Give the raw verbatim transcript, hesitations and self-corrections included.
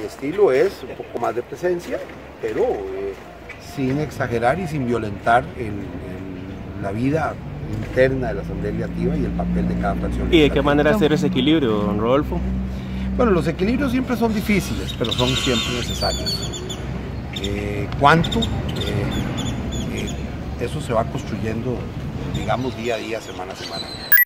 estilo es un poco más de presencia, pero eh, sin exagerar y sin violentar el, el, la vida interna de la Asamblea Legislativa y el papel de cada fracción. ¿Y de qué manera hacer ese equilibrio, don Rodolfo? Bueno, los equilibrios siempre son difíciles, pero son siempre necesarios. Eh, ¿Cuánto? Eh, eh, eso se va construyendo, digamos, día a día, semana a semana.